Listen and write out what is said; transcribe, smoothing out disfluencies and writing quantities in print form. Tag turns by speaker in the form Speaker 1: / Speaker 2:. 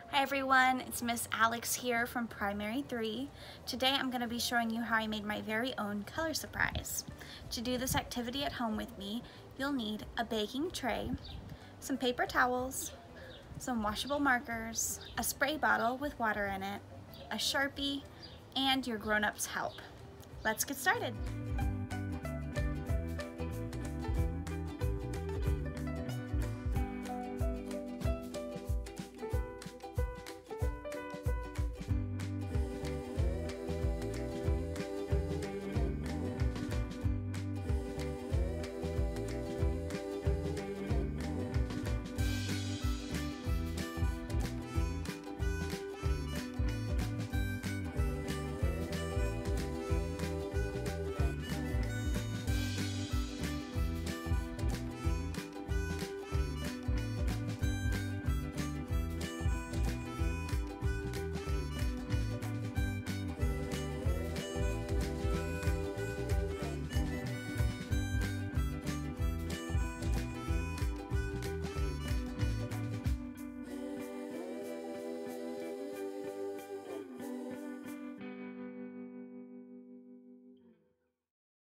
Speaker 1: Hi everyone, it's Miss Alex here from Primary 3. Today I'm going to be showing you how I made my very own color surprise. To do this activity at home with me, you'll need a baking tray, some paper towels, some washable markers, a spray bottle with water in it, a Sharpie, and your grown-ups' help. Let's get started.